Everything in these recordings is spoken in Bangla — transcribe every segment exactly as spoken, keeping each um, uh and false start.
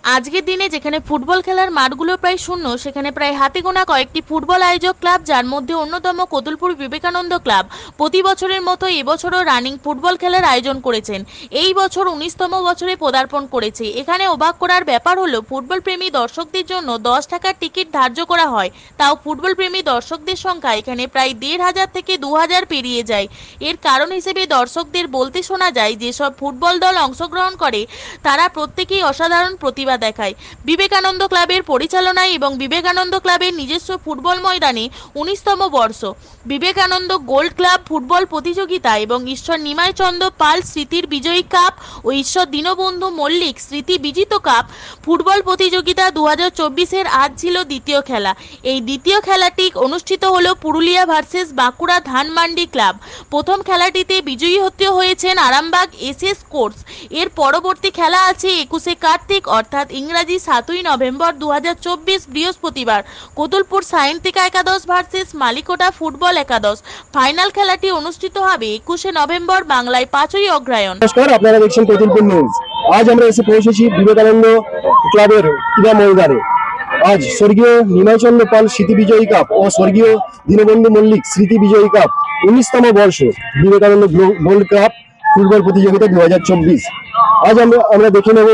আজকের দিনে যেখানে ফুটবল খেলার মাঠগুলো প্রায় শূন্য, সেখানে প্রায় হাতে গোনা কয়েকটি ফুটবল আয়োজক ক্লাব, যার মধ্যে অন্যতম কোতুলপুর বিবেকানন্দ ক্লাব, প্রতি বছরের মতো এবছরও রানিং ফুটবল খেলার আয়োজন করেছেন। এই বছর উনিশতম বছরে পদার্পণ করেছে। এখানে অবাক করার ব্যাপার হলো, ফুটবল প্রেমী দর্শকদের জন্য দশ টাকার টিকিট ধার্য করা হয়। তাও ফুটবল প্রেমী দর্শকদের সংখ্যা এখানে প্রায় দেড় হাজার থেকে দু হাজার পেরিয়ে যায়। এর কারণ হিসেবে দর্শকদের বলতে শোনা যায়, যেসব ফুটবল দল অংশগ্রহণ করে তারা প্রত্যেকেই অসাধারণ প্রতিভা দেখায়। বিবেকানন্দ ক্লাবের পরিচালনায় এবং বিবেকানন্দ ক্লাবের নিজস্ব ফুটবল ময়দানে উনিশতম বর্ষ বিবেকানন্দ গোল্ড ক্লাব ফুটবল প্রতিযোগিতা এবং ঈশ্বর নিমাইচন্দ্র পাল স্মৃতির বিজয়ী কাপ ও ঈশ্বর দীনবন্ধু মল্লিক স্মৃতি বিজিত কাপ ফুটবল প্রতিযোগিতা দু হাজার চব্বিশের আজ ছিল দ্বিতীয় খেলা। এই দ্বিতীয় খেলাটি অনুষ্ঠিত হলো পুরুলিয়া ভার্সেস বাঁকুড়া ধানমান্ডি ক্লাব। প্রথম খেলাটিতে বিজয়ী হতে হয়েছেন আরামবাগ এস এস কোর্স। এর পরবর্তী খেলা আছে একুশে কার্তিক অর্থাৎ ইংরাজি সাতই নভেম্বর দু হাজার চব্বিশ বৃহস্পতিবার কোতুলপুর সায়েন্তিকা একাদশ ভার্সেস মালিকোটা ফুটবল একাদশ। ফাইনাল খেলাটি অনুষ্ঠিত হবে একুশে নভেম্বর বাংলায় পাঁচই অগ্রহায়ণ। নমস্কার, আপনারা দেখছেন কোতুলপুর নিউজ। আজ আমরা এসে পৌঁছেছি বিবেকানন্দ ক্লাবের ক্রীড়া ময়দানে। আজ স্বর্গীয় নিমাইচন্দ্র পাল স্মৃতি বিজয়ী কাপ ও স্বর্গীয় দীনবন্ধু মল্লিক স্মৃতি বিজয়ী কাপ উনিশতম বর্ষ বিবেকানন্দ গোল্ড কাপ ফুটবল প্রতিযোগিতা দু হাজার চব্বিশ। আজ আমরা আমরা দেখে নেব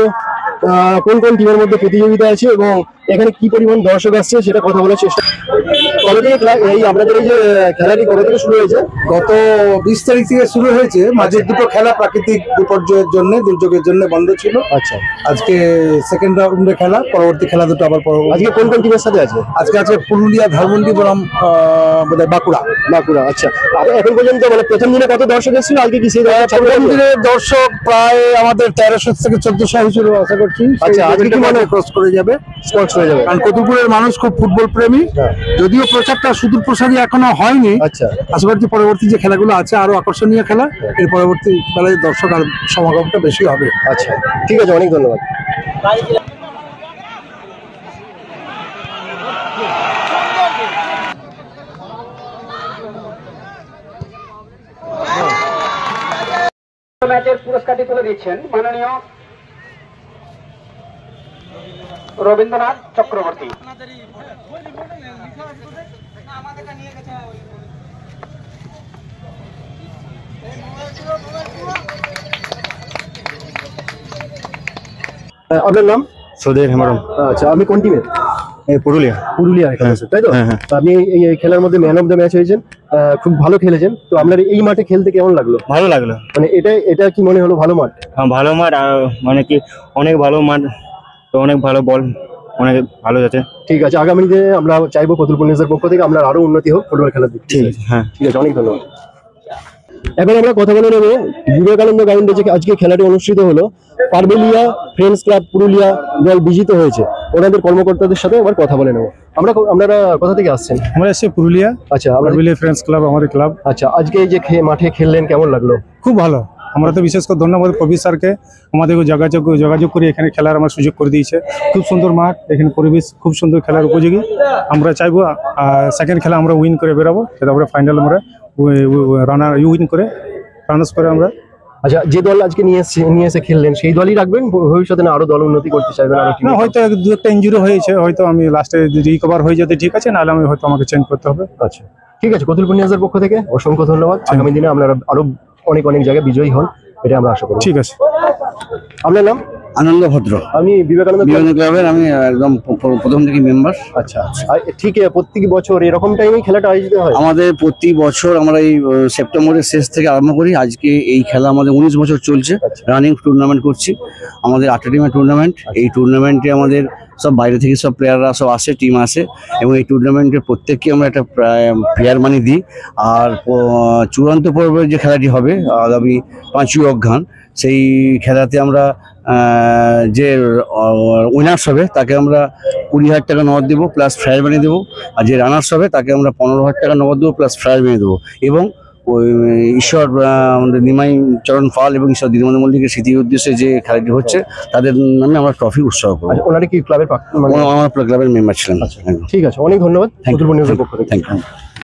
কোন কোন টিমের মধ্যে প্রতিযোগিতা আছে এবং এখানে কি পরিমাণ দর্শক আসছে সেটা কথা বলার চেষ্টা। কবে থেকে এই আপনাদের এই যে খেলাটি কবে থেকে শুরু হয়েছে? গত বিশ তারিখ থেকে শুরু হয়েছে। মাঝের দুটো খেলা প্রাকৃতিক বিপর্যয়ের জন্য, দুর্যোগের জন্য বন্ধ ছিল। আচ্ছা, আজকে সেকেন্ড রাউন্ডে খেলা, পরবর্তী খেলা দুটো আবার আজকে কোন কোন টিমের সাথে আছে? আজকে আছে পুরুলিয়া, ধানমন্ডি, বনাম বোধহয় বাঁকুড়া। বাঁকুড়া, আচ্ছা। এখন পর্যন্ত মানে প্রথম দিনে কত দর্শক এসেছিল? আজকে কি সেই প্রথম দিনের দর্শক প্রায় আমাদের তেরোশো থেকে চোদ্দশো হয়েছিল আশা করছি। আচ্ছা, আজকে কি মানে ক্রস করে যাবে? স্পোর্টস হয়ে যাবে, কারণ কতুলপুরের মানুষ খুব ফুটবল প্রেমী। যদিও প্রচারটা সুদূর প্রসারী এখনো হয়নি। আচ্ছা, আশা করছি পরবর্তী যে খেলাগুলো আছে আরো আকর্ষণীয় খেলা, এর পরবর্তী বেলায় দর্শক আর সমাগমটা বেশি হবে। আচ্ছা, ঠিক আছে, অনেক ধন্যবাদ। ম্যাচের পুরস্কারটি তুলে দিচ্ছেন মাননীয় রবীন্দ্রনাথ চক্রবর্তী। আপনার নাম? সুধীর হেমরম। আচ্ছা, আপনি কোন টিমের? পুরুলিয়া। পুরুলিয়া, তাই তো? আপনি এই খেলার মধ্যে ম্যান অফ দ্য ম্যাচ হয়েছেন, খুব ভালো খেলেছেন। তো আপনার এই মাঠে খেলতে কেমন লাগলো? ভালো লাগলো। মানে এটা এটা কি মনে হলো ভালো মাঠ? হ্যাঁ, ভালো মাঠ, আর মানে কি অনেক ভালো মাঠ, তো অনেক ভালো বল, অনেক ভালো যাচ্ছে। ঠিক আছে, আগামী দিনে আমরা চাইবো কোতুলপুর নিউজের পক্ষ থেকে আপনার আরো উন্নতি হোক ফুটবল খেলার দিক। ঠিক আছে, হ্যাঁ, ঠিক আছে, অনেক ধন্যবাদ। এখন আমরা কথা বলে নেব বিবেকানন্দ গ্রাউন্ডে যে আজকে খেলাটি অনুষ্ঠিত হলো, পারবেলিয়া ফ্রেন্ডস ক্লাব পুরুলিয়া দল বিজিত হয়েছে। ওনাদের কর্মকর্তাদের সাথে আবার কথা বলে নেব। আমরা আপনারা কোথা থেকে আসছেন? আমরা এসে পুরুলিয়া। আচ্ছা, পারবেলিয়া ফ্রেন্ডস ক্লাব আমাদের ক্লাব। আচ্ছা, আজকে এই যে মাঠে খেললেন কেমন লাগলো? খুব ভালো। আমরা তো বিশেষ করে ধন্যবাদ কবির স্যারকে, আমাদেরকে যোগাযোগ যোগাযোগ করে এখানে খেলার আমার সুযোগ করে দিয়েছে। খুব সুন্দর মাঠ, এখানে পরিবেশ খুব সুন্দর, খেলার উপযোগী। আমরা চাইবো সেকেন্ড খেলা আমরা উইন করে বেরোবো, তারপরে ফাইনাল আমরা রানার উইন করে রানার্স করে আমরা। আচ্ছা, যে দল আজকে নিয়ে এসে নিয়ে এসে খেললেন সেই দলই রাখবেন ভবিষ্যতে, না আরো দল উন্নতি করতে চাইবেন? না, হয়তো দু একটা ইনজুরি হয়েছে, হয়তো আমি লাস্টে রিকভার হয়ে যেতে ঠিক আছে, নাহলে আমি হয়তো আমাকে চেঞ্জ করতে হবে। আচ্ছা, ঠিক আছে, কোতুলপুর নিউজের পক্ষ থেকে অসংখ্য ধন্যবাদ। আগামী দিনে আপনারা আরো অনেক অনেক জায়গায় বিজয়ী হন, এটা আমরা আশা করি। ঠিক আছে। আপনার নাম? আনন্দ ভদ্র। আমি বিবেকানন্দ বিবেকানন্দ ক্লাবের আমি একদম প্রথম থেকে মেম্বার। আচ্ছা, ঠিক প্রত্যেক বছর এরকম টাইমেই খেলাটা আয়োজিত হয়? আমাদের প্রতি বছর আমরা এই সেপ্টেম্বরের শেষ থেকে আরম্ভ করি। আজকে এই খেলা আমাদের উনিশ বছর চলছে, রানিং টুর্নামেন্ট করছি। আমাদের আটটা টিমের টুর্নামেন্ট। এই টুর্নামেন্টে আমাদের সব বাইরে থেকে সব প্লেয়াররা সব আসে, টিম আসে, এবং এই টুর্নামেন্টের প্রত্যেককে আমরা একটা প্লেয়ার মানি দিই। আর চূড়ান্ত পর্বের যে খেলাটি হবে আগামী পাঁচই অগ্রহায়ণ, সেই খেলাতে আমরা যে উইনার্স হবে তাকে আমরা কুড়ি হাজার টাকা নগদ দেবো প্লাস ফ্রাইজ মানি দেবো। আর যে রানার্স হবে তাকে আমরা পনেরো হাজার টাকা নগদ দেবো প্লাস ফ্রাইজ মানি দেবো। এবং ওই ঈশ্বর আমাদের নিমাই চরণ পাল এবং ঈশ্বর দীনবন্ধু মল্লিকের স্মৃতির উদ্দেশ্যে যে খেলাটি হচ্ছে তাদের নামে আমরা ট্রফি উৎসর্গ করবো। ওনারা কি ক্লাবের? আমার ক্লাবের মেম্বার ছিলেন। ঠিক আছে, অনেক ধন্যবাদ। Thank you.